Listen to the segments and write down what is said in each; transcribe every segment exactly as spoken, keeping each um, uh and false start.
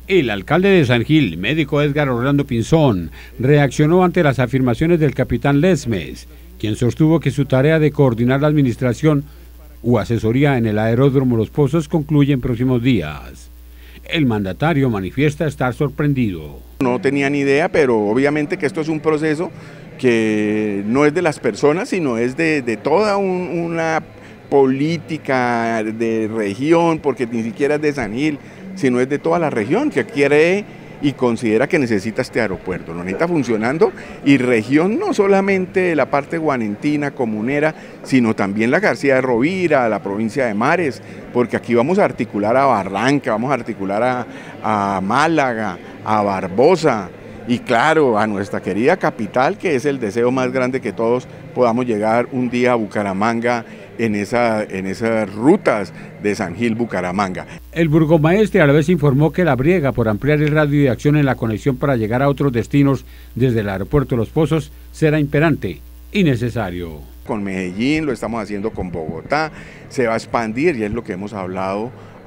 El alcalde de San Gil, médico Edgar Orlando Pinzón, reaccionó ante las afirmaciones del capitán Lesmes, quien sostuvo que su tarea de coordinar la administración u asesoría en el aeródromo Los Pozos concluye en próximos días. El mandatario manifiesta estar sorprendido. No tenía ni idea, pero obviamente que esto es un proceso que no es de las personas, sino es de, de toda un, una política de región, porque ni siquiera es de San Gil, sino es de toda la región que quiere y considera que necesita este aeropuerto, lo necesita funcionando, y región no solamente la parte guanentina, comunera, sino también la García de Rovira, la provincia de Mares, porque aquí vamos a articular a Barranca, vamos a articular a, a Málaga, a Barbosa, y claro, a nuestra querida capital, que es el deseo más grande que todos podamos llegar un día a Bucaramanga en, esa, en esas rutas de San Gil, Bucaramanga. El burgomaestre a la vez informó que la briega por ampliar el radio de acción en la conexión para llegar a otros destinos desde el aeropuerto Los Pozos será imperante y necesario. Con Medellín, lo estamos haciendo con Bogotá, se va a expandir, y es lo que hemos hablado,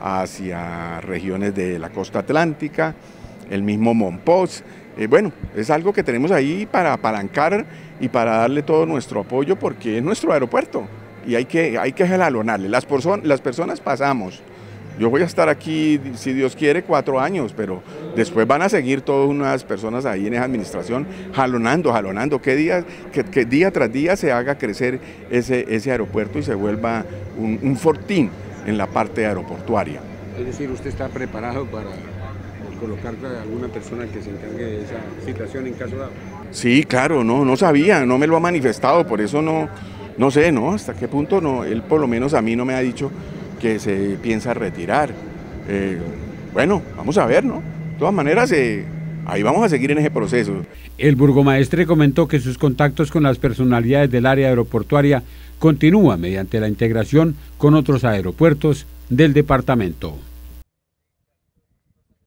hacia regiones de la costa atlántica, el mismo Monpós. Eh, bueno, es algo que tenemos ahí para apalancar y para darle todo nuestro apoyo, porque es nuestro aeropuerto y hay que, hay que jalonarle. Las, las personas pasamos. Yo voy a estar aquí, si Dios quiere, cuatro años, pero después van a seguir todas unas personas ahí en esa administración jalonando, jalonando, que día, que, que día tras día se haga crecer ese, ese aeropuerto y se vuelva un, un fortín en la parte aeroportuaria. Es decir, ¿usted está preparado para colocar a alguna persona que se encargue de esa situación en caso dado? Sí, claro, no, no sabía, no me lo ha manifestado, por eso no, no sé, ¿no? Hasta qué punto no, él por lo menos a mí no me ha dicho que se piensa retirar. Eh, bueno, vamos a ver, ¿no? De todas maneras, eh, ahí vamos a seguir en ese proceso. El burgomaestre comentó que sus contactos con las personalidades del área aeroportuaria continúan mediante la integración con otros aeropuertos del departamento.